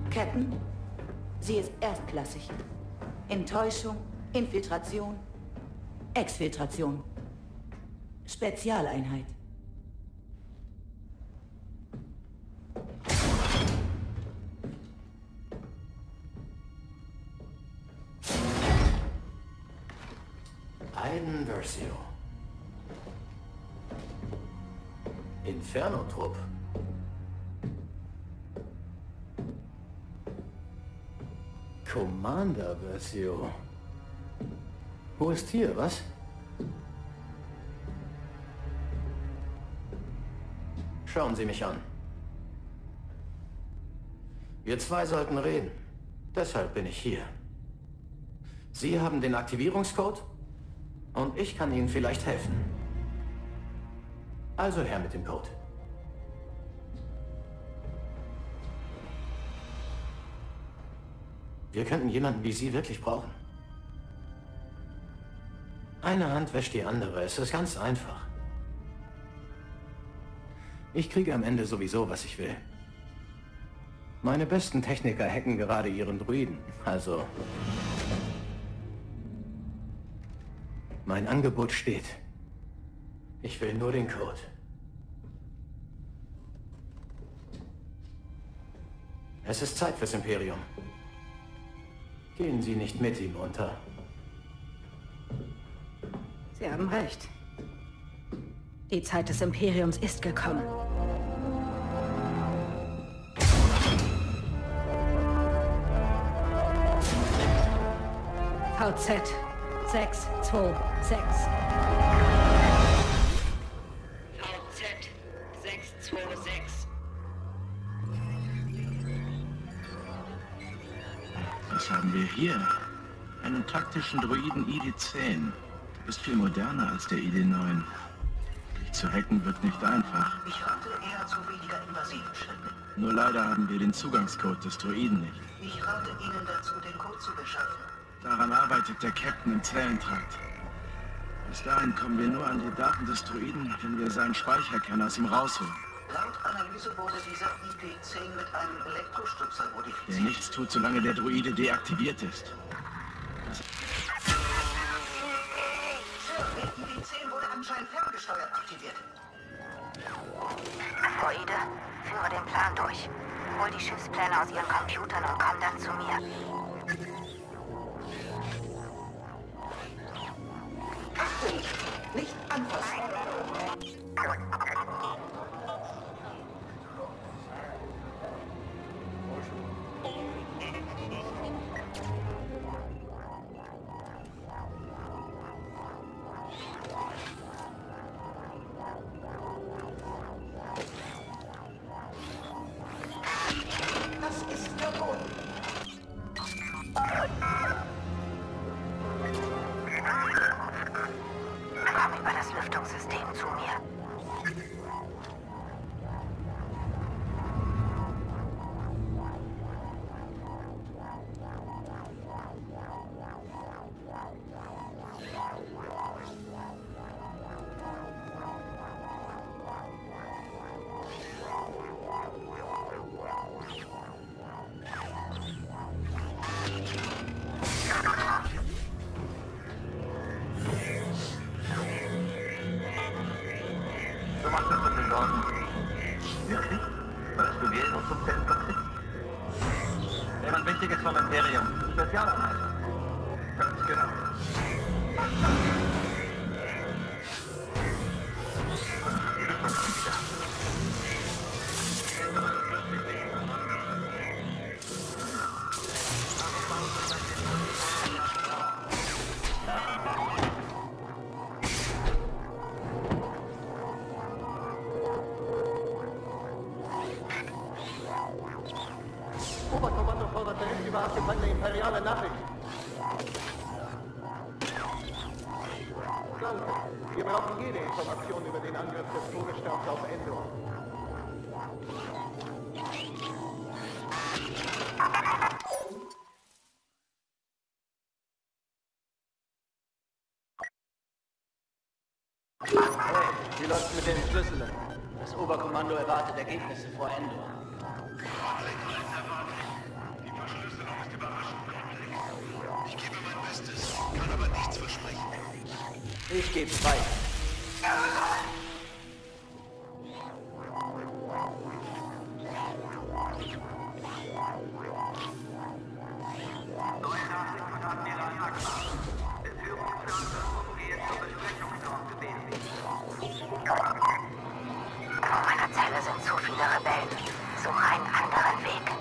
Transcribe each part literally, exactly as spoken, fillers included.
Captain, sie ist erstklassig. Enttäuschung, Infiltration, Exfiltration. Spezialeinheit. Aiden Versio. Inferno-Trupp. Commander Versio. Wo ist hier, was? Schauen Sie mich an. Wir zwei sollten reden. Deshalb bin ich hier. Sie haben den Aktivierungscode und ich kann Ihnen vielleicht helfen. Also her mit dem Code. Wir könnten jemanden wie Sie wirklich brauchen. Eine Hand wäscht die andere. Es ist ganz einfach. Ich kriege am Ende sowieso, was ich will. Meine besten Techniker hacken gerade ihren Druiden. Also... Mein Angebot steht. Ich will nur den Code. Es ist Zeit fürs Imperium. Gehen Sie nicht mit ihm unter. Sie haben recht. Die Zeit des Imperiums ist gekommen. V Z sechs zwei sechs. V Z sechs zwei sechs. Was haben wir hier? Einen taktischen Droiden I D zehn. Du bist viel moderner als der I D neun. Dich zu hacken wird nicht einfach. Ich rate eher zu weniger invasiven Schritten. Nur leider haben wir den Zugangscode des Droiden nicht. Ich rate Ihnen dazu, den Code zu beschaffen. Daran arbeitet der Captain im Zellentrakt. Bis dahin kommen wir nur an die Daten des Droiden, wenn wir seinen Speicherkern aus ihm rausholen. Laut Analyse wurde dieser I D zehn mit einem Elektrostupser modifiziert. Der nichts tut, solange der Droide deaktiviert ist. Sir, der I D zehn wurde anscheinend ferngesteuert aktiviert. Droide, führe den Plan durch. Hol die Schiffspläne aus ihren Computern und komm dann zu mir. Nicht anfassen. Das ist verboten. Komm über das Lüftungssystem zu mir. Du machst das mit den Sorgen. Wirklich? Wolltest du wählen und zum Zellenkonflikt? Jemand Wichtiges vom Imperium. Spezialeinheit. Ganz genau. Oberkommando fordert Bericht über abgefangene imperiale Nachricht. Danke. Wir brauchen jede Information über den Angriff des Todessterns auf Endor. Hey, wie läuft's mit den Schlüsseln? Das Oberkommando erwartet Ergebnisse vor Endor. Bestes, kann aber nichts versprechen. Ich geb's frei. Vor meiner Zelle sind zu viele Rebellen. Suche einen anderen Weg.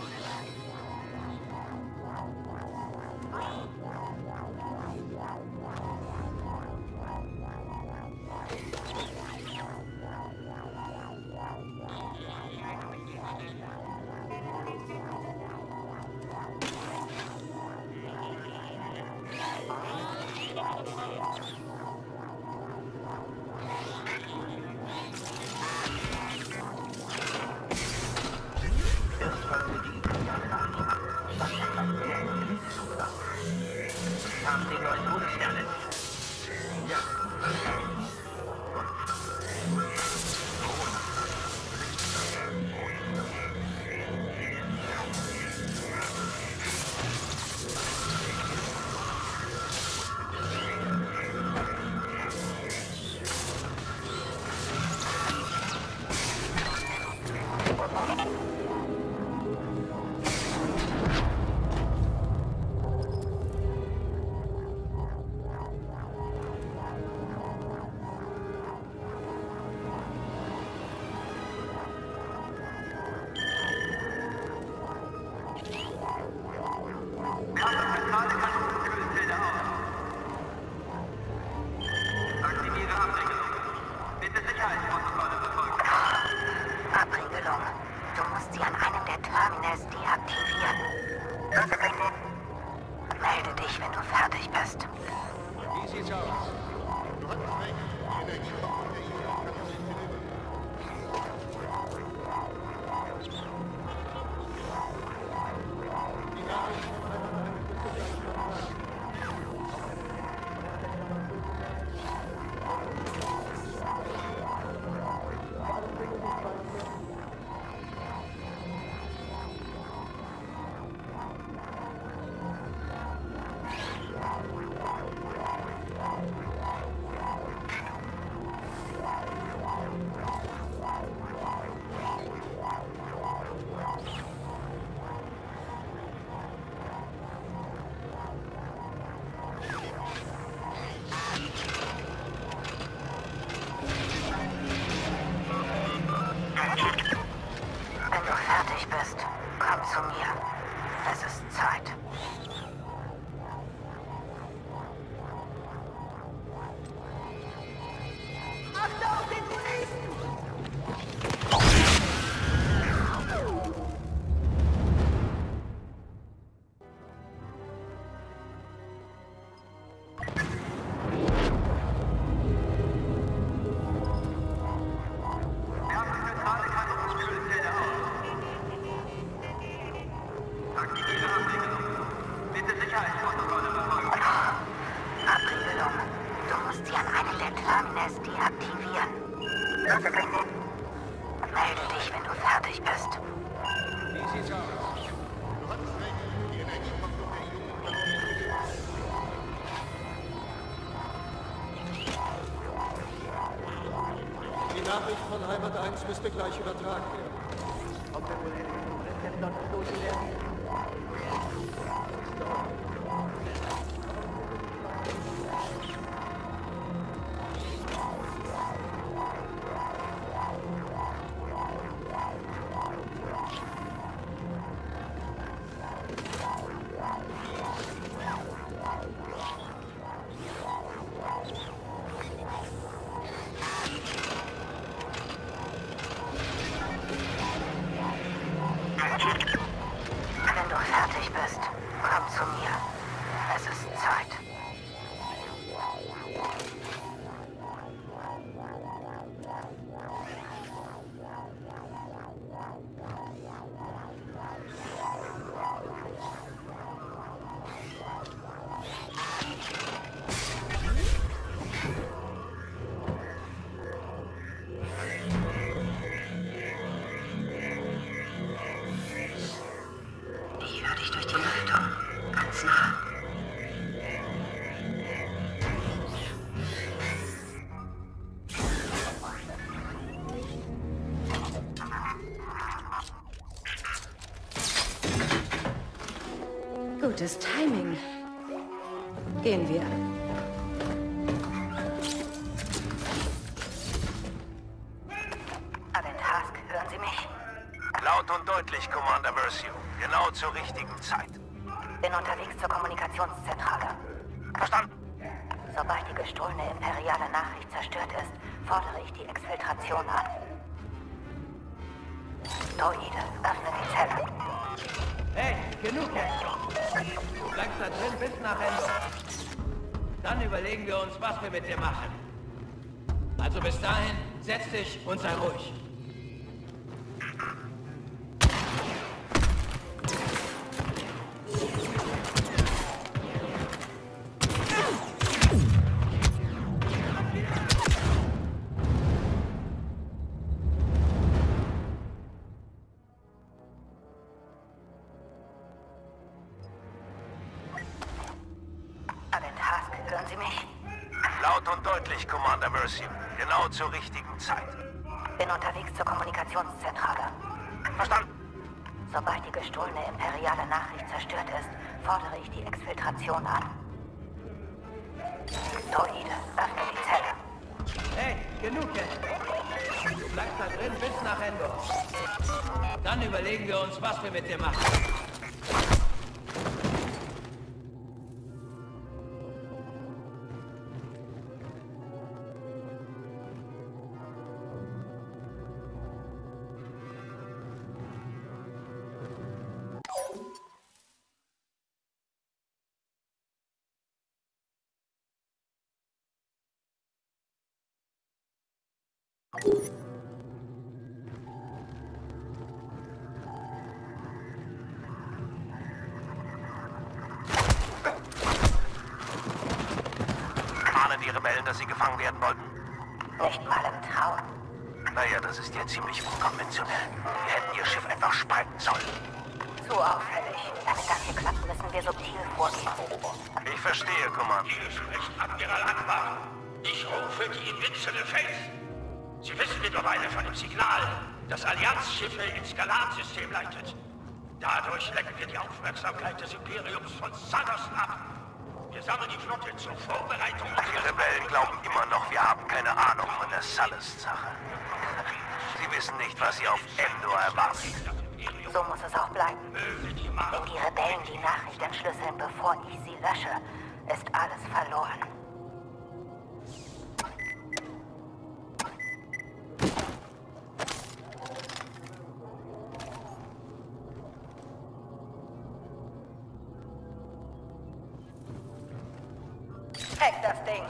Haben Sie neuen Todessterne? Ja. Abbringelung. Du musst sie an einem der Terminals deaktivieren. Melde dich, wenn du fertig bist. Wie sieht's aus? Du hattest recht. Wenn du fertig bist, komm zu mir. Es ist Zeit. Abbringelung. Du musst sie an einem der Terminals deaktivieren. Melde dich, wenn du fertig bist. Wie sieht's aus? Du hattest recht. Die Energie kommt durch den Jungen. Die Nachricht von Heimat eins müsste gleich übertragen werden. Ob wir wohl endlich jetzt noch loswerden? Wenn du fertig bist, komm zu mir. Gutes Timing. Gehen wir. Agent Hask, hören Sie mich? Laut und deutlich, Commander Versio. Genau zur richtigen Zeit. Bin unterwegs zur Kommunikationszentrale. Verstanden? Sobald die gestohlene imperiale Nachricht zerstört ist, fordere ich die Exfiltration an. Droide, öffne die Zelle. Hey, genug jetzt! Du bleibst da drin bis nach Ende. Dann überlegen wir uns, was wir mit dir machen. Also bis dahin, setz dich und sei ruhig. Laut und deutlich, Commander Versio. Genau zur richtigen Zeit. Bin unterwegs zur Kommunikationszentrale. Verstanden? Sobald die gestohlene imperiale Nachricht zerstört ist, fordere ich die Exfiltration an. Droide, öffne die Zelle. Hey, genug jetzt! Du bleibst da drin bis nach Endor. Dann überlegen wir uns, was wir mit dir machen. Ahnen die Rebellen, dass sie gefangen werden wollten? Nicht mal im Traum. Naja, das ist ja ziemlich unkonventionell. Wir hätten ihr Schiff einfach spalten sollen. Zu auffällig. Damit das hier klappt, müssen wir subtil vorgehen. Ich verstehe, Commander. Hier spricht Admiral Akbar. Ich rufe die Invincible Faith. Sie wissen mittlerweile von dem Signal, das Allianzschiffe ins Skalansystem leitet. Dadurch lenken wir die Aufmerksamkeit des Imperiums von Sanderson ab. Wir sammeln die Flotte zur Vorbereitung. Die Rebellen glauben immer noch, wir haben keine Ahnung von der Sullust-Sache. Sie wissen nicht, was sie auf Endor erwartet. So muss es auch bleiben. Wenn die Rebellen die Nachricht entschlüsseln, bevor ich sie lösche, ist alles verloren. Hack das Ding!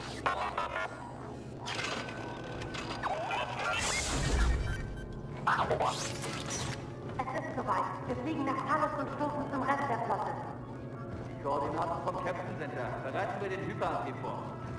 Es ist soweit. Wir fliegen nach Talos und stoßen zum Rest der Flotte. Die Koordinaten vom Captain Center. Bereiten wir den Hyperantrieb vor.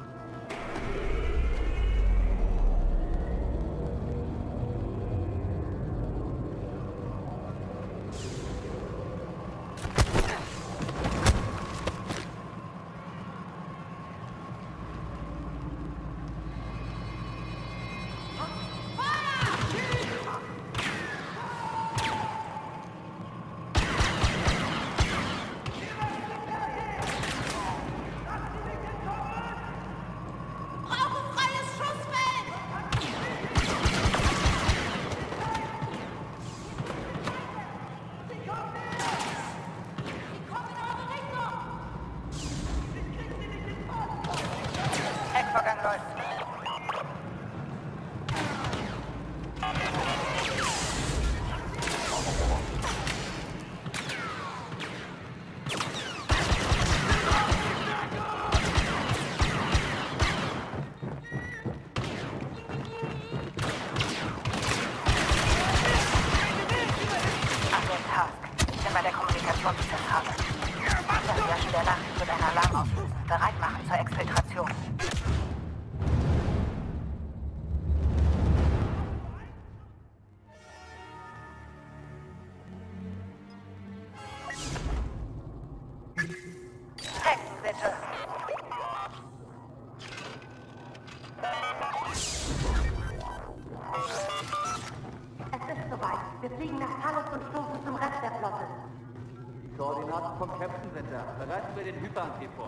Hackvorgang läuft. Agent Hask, ich bin bei der Kommunikationszentrale. Das Löschen der Nachricht wird einen Alarm auslösen. Bereit machen zur Exfiltration. Hacken bitte. Es ist soweit. Wir fliegen nach Talos und stoßen zum Rest der Flotte. Die Koordinaten Auftrag vom Captain Winter. Bereiten wir den Hyperantrieb vor.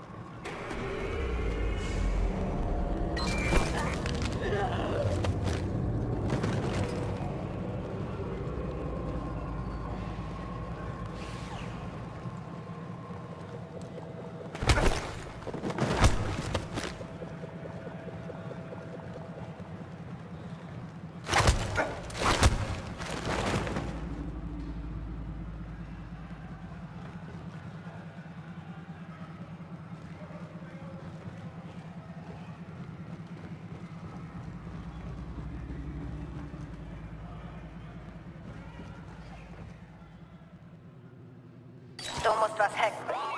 Du musst was hacken.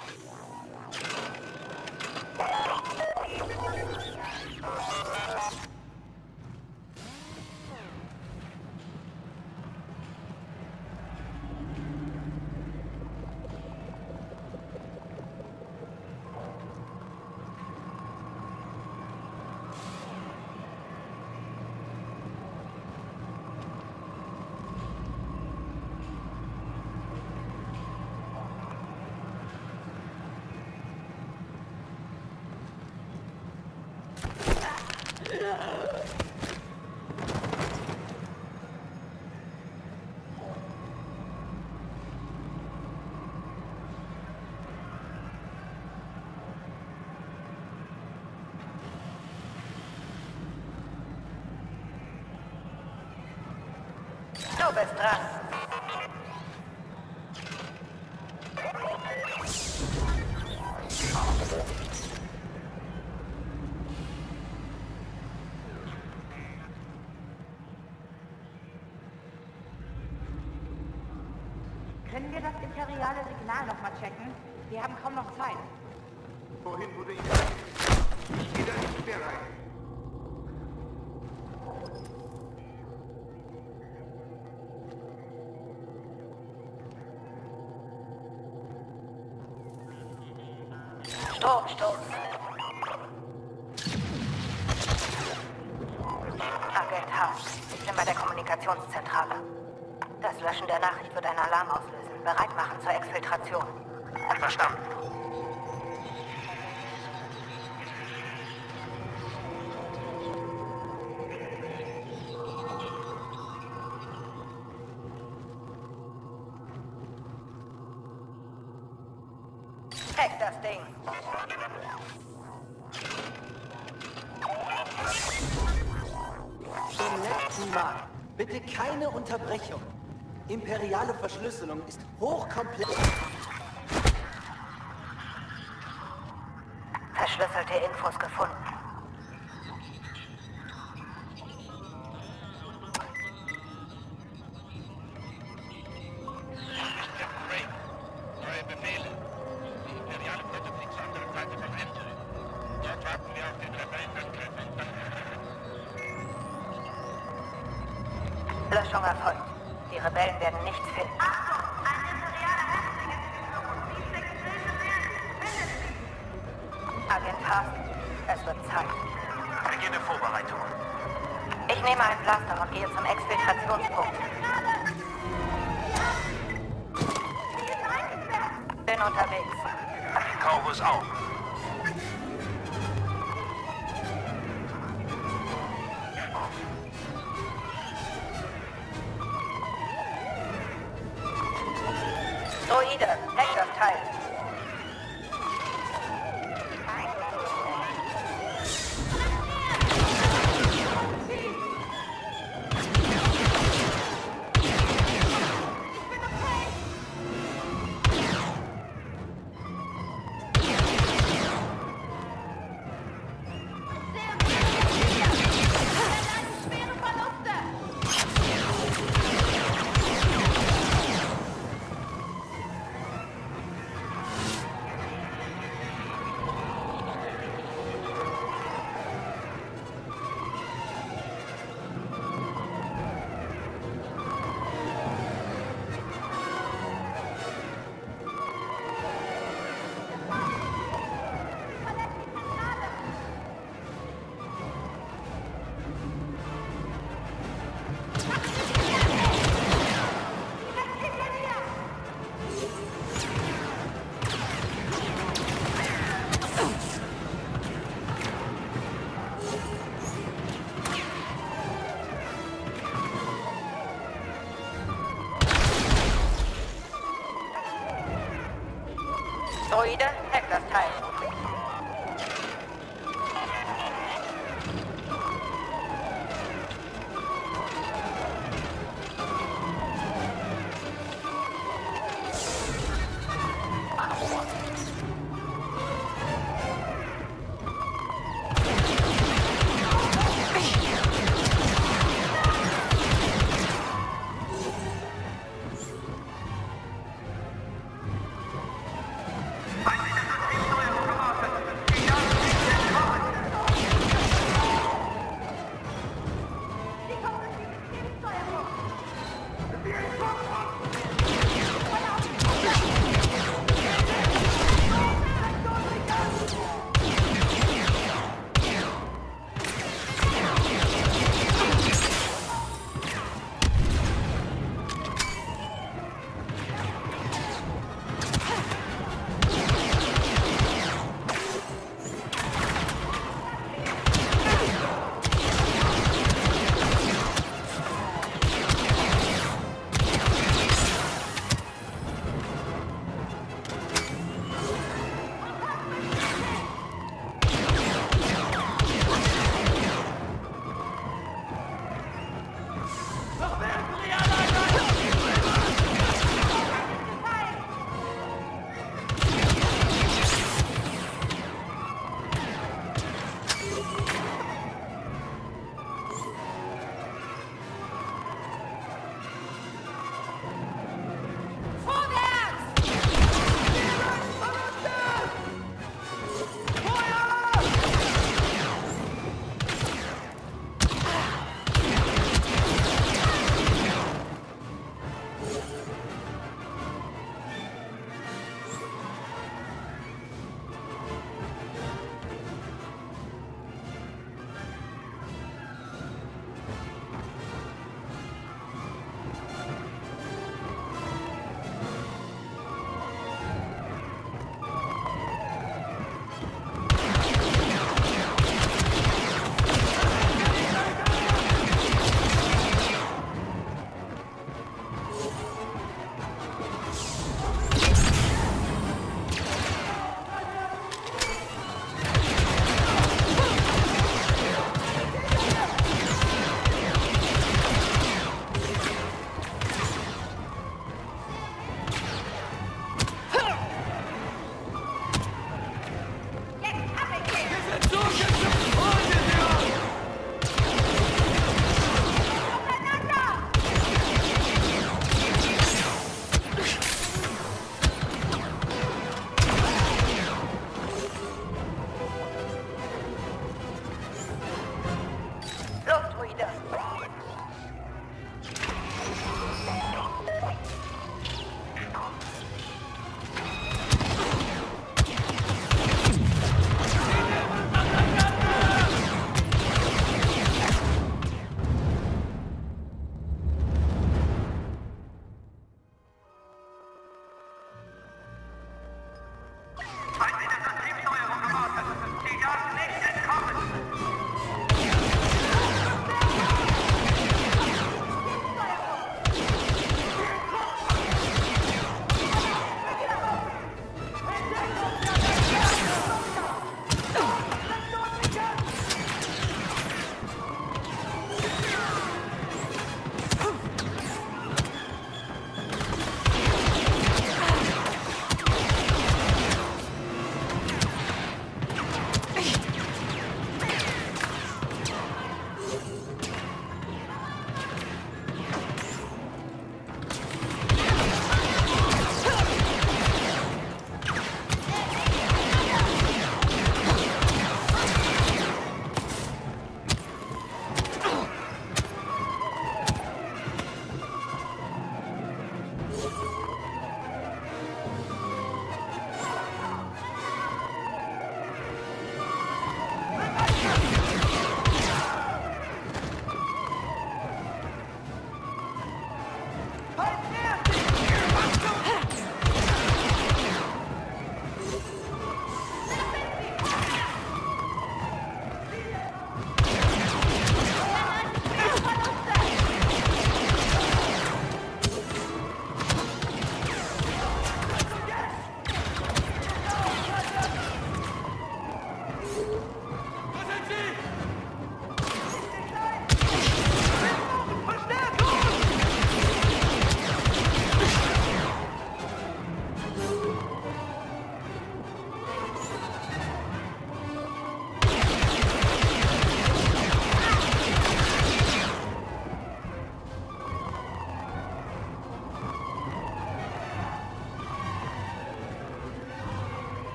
Du bist dran. Können wir das imperiale Signal noch mal checken? Wir haben kaum noch Zeit. Wohin wurde ich? Ich gehe da nicht mehr rein. Stromstoß. Agent Haas, ich bin bei der Kommunikationszentrale. Das Löschen der Nachricht wird einen Alarm auslösen. Bereit machen zur Exfiltration. Verstanden. Hack das Ding. Zum letzten Mal. Bitte keine Unterbrechung. Imperiale Verschlüsselung ist hochkomplex. Verschlüsselte Infos gefunden. Neue Befehle. Die imperiale Flotte fliegt zur anderen Seite vom Ende. Dort warten wir auf den Rebellenangriff. Löschung erfolgt. Die Rebellen werden nichts finden. Agent Haas, es wird Zeit. Beginne Vorbereitungen. Ich nehme einen Blaster und gehe zum Exfiltrationspunkt. Bin unterwegs. Corvus auch. Droide, hack das Teil. Droide, hack das Teil. Feindliche Systemsteuerung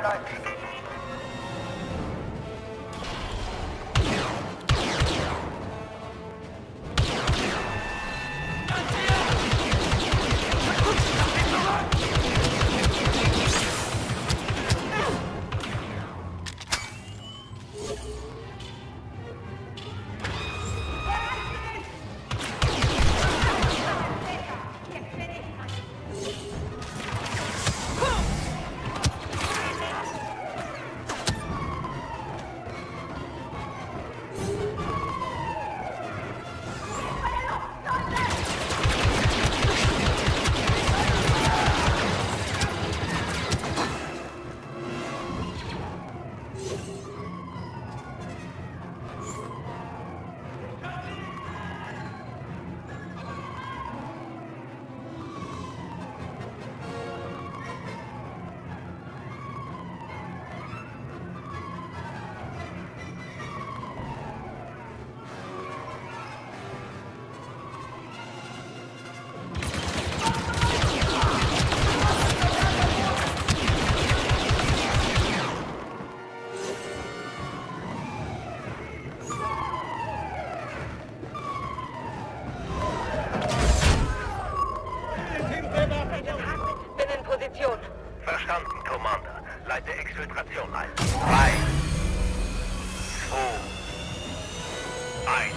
bereit. Verstanden, Commander. Leite Exfiltration ein. Drei, zwei, eins.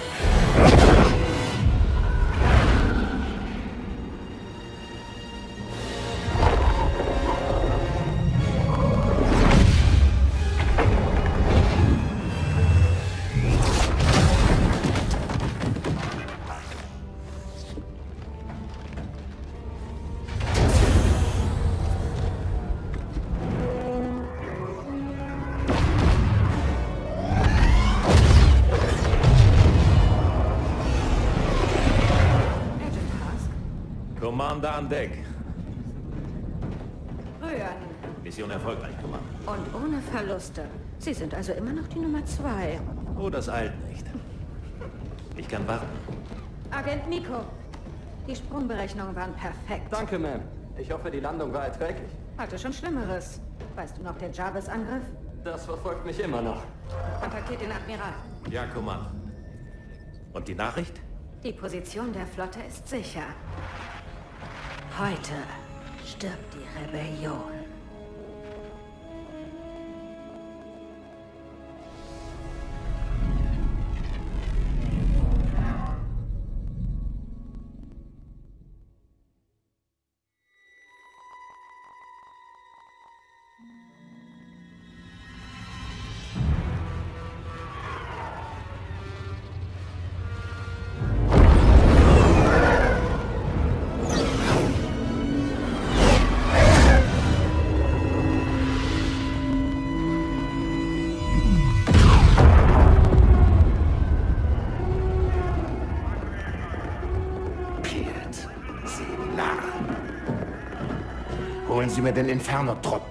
Commander an Deck. Rühren. Mission erfolgreich, Commander. Und ohne Verluste. Sie sind also immer noch die Nummer zwei. Oh, das eilt nicht. Ich kann warten. Agent Miko, die Sprungberechnungen waren perfekt. Danke, Ma'am. Ich hoffe, die Landung war erträglich. Hatte schon Schlimmeres. Weißt du noch der Jarvis-Angriff? Das verfolgt mich immer noch. Kontaktiert den Admiral. Ja, Commander. Und die Nachricht? Die Position der Flotte ist sicher. Heute stirbt die Rebellion. Holen Sie mir den Inferno-Trupp.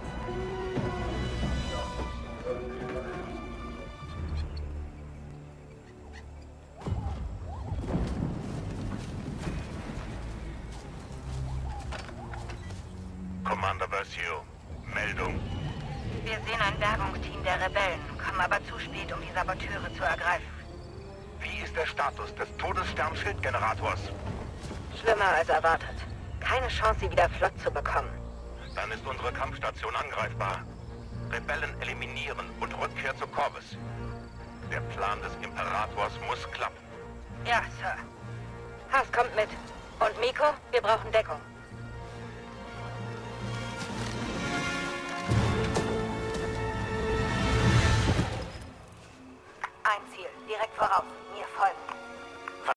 Commander Versio, Meldung. Wir sehen ein Bergungsteam der Rebellen, kommen aber zu spät, um die Saboteure zu ergreifen. Wie ist der Status des Todesstern-Schildgenerators? Schlimmer als erwartet. Keine Chance, sie wieder flott zu bekommen. Dann ist unsere Kampfstation angreifbar. Rebellen eliminieren und Rückkehr zu Corvus. Der Plan des Imperators muss klappen. Ja, Sir. Haas kommt mit. Und Miko, wir brauchen Deckung. Ein Ziel, direkt voraus.